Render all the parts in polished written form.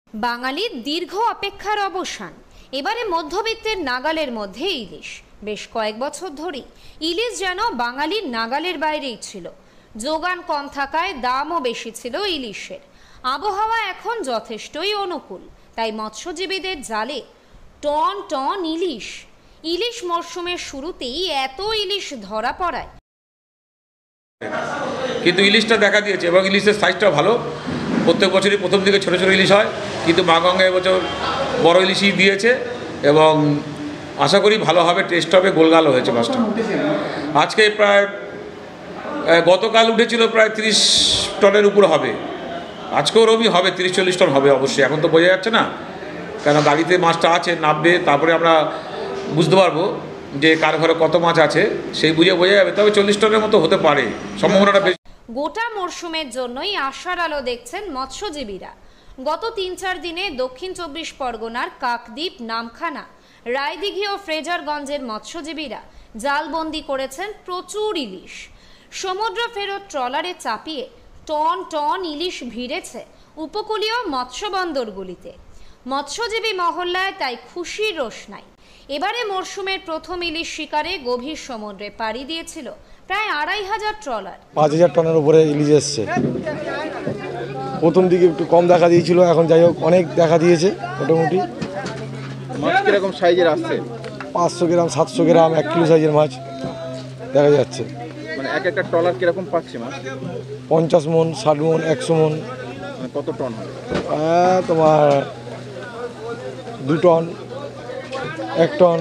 বাঙালির দীর্ঘ অপেক্ষার অবসান। এবারে মধ্যবিত্তের নাগালের মধ্যে ইলিশ। বেশ কয়েক বছর ধরে ইলিশ যেন বাঙালির নাগালের বাইরেই ছিল। যোগান কম থাকায় দামও বেশি ছিল ইলিশের। আবহাওয়া এখন যথেষ্টই অনুকূল, তাই মৎস্যজীবীদের জালে টন টন ইলিশ। ইলিশ মরশুমের শুরুতেই এত ইলিশ ধরা পড়ায় কিন্তু ইলিশটা দেখা দিয়েছে এবং ইলিশের সাইজটা ভালো। প্রত্যেক বছরই প্রথম দিকে ছোটো ছোটো ইলিশ হয়, কিন্তু মা গঙ্গা এবছর বড় ইলিশই দিয়েছে এবং আশা করি ভালো হবে, টেস্ট হবে, গোলগাল হয়েছে মাছটা। আজকে প্রায় গতকাল উঠেছিল প্রায় 30 টনের উপর হবে, আজকেও রবি হবে 30-40 টন হবে অবশ্যই। এখন তো বোঝা যাচ্ছে না, কেন গাড়িতে মাছটা আছে, নামবে, তারপরে আমরা বুঝতে পারবো যে কার ঘরে কত মাছ আছে, সেই বুঝে বোঝা যাবে। তবে 40 টনের মতো হতে পারে, সম্ভাবনাটা বেশি। গোটা মরশুমের জন্যই আশার আলো দেখছেন মৎস্যজীবীরা। গত 3-4 দিনে দক্ষিণ 24 পরগনার কাকদ্বীপ, নামখানা, রায়দিঘি ও ফ্রেজারগঞ্জের মৎস্যজীবীরা জালবন্দি করেছেন প্রচুর ইলিশ। সমুদ্র ফেরত ট্রলারে চাপিয়ে টন টন ইলিশ ভিড়েছে উপকূলীয় মৎস্যবন্দরগুলিতে। মৎস্যজীবী মহল্লায় তাই খুশির রোশনাই। এবারে মরশুমের প্রথম ইলিশ শিকারে গভীর সমুদ্রে পাড়ি দিয়েছিল প্রায় 2500 ট্রলার। 5000 টনের উপরে ইলিশ এসছে। প্রথম দিকে একটু কম দেখা দিয়েছিল, এখন যাই হোক অনেক দেখা দিয়েছে। মোটামুটি মাছ কিরকম সাইজের আসছে? 500 গ্রাম, 700 গ্রাম, 1 কিলো সাইজের মাছ দেখা যাচ্ছে। মানে এক একটা ট্রলার কিরকম পাচ্ছে মাছ? 50 মন, 60 মন, 100 মন। মানে কত টন হবে? তোমার 2 টন, 1 টন,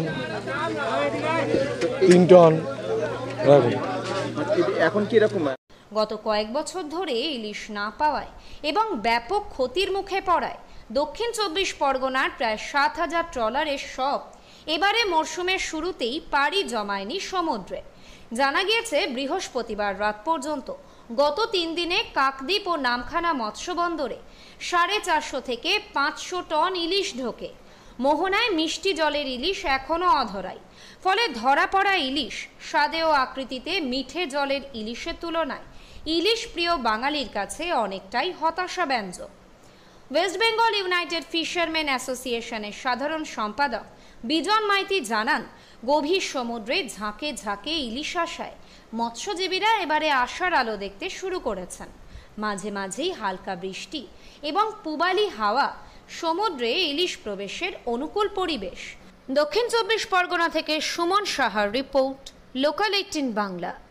3 টন এরকম। এখন কি রকম? গত কয়েক বছর ধরে ইলিশ না পাওয়ায় এবং ব্যাপক ক্ষতির মুখে পড়ায় দক্ষিণ 24 পরগনার প্রায় 7000 ট্রলারের সব এবারে মরশুমের শুরুতেই পাড়ি জমায়নি সমুদ্রে। জানা গিয়েছে বৃহস্পতিবার রাত পর্যন্ত গত 3 দিনে কাকদ্বীপ ও নামখানা মৎস্যবন্দরে 450 থেকে 500 টন ইলিশ ঢোকে। মোহনায় মিষ্টি জলের ইলিশ এখনও অধরাই, ফলে ধরা পড়া ইলিশ স্বাদে ও আকৃতিতে মিঠে জলের ইলিশের তুলনায় ইলিশ প্রিয় বাঙালির কাছে অনেকটাই হতাশাব্যঞ্জক। ওয়েস্ট বেঙ্গল ইউনাইটেড ফিশারম্যান অ্যাসোসিয়েশনের সাধারণ সম্পাদক বিজন মাইতি জানান, গভীর সমুদ্রে ঝাঁকে ঝাঁকে ইলিশ আসায় মৎস্যজীবীরা এবারে আশার আলো দেখতে শুরু করেছেন। মাঝে মাঝেই হালকা বৃষ্টি এবং পূবালি হাওয়া সমুদ্রে ইলিশ প্রবেশের অনুকূল পরিবেশ। দক্ষিণ 24 পরগনা থেকে সুমন সাহার রিপোর্ট, লোকাল 18 বাংলা।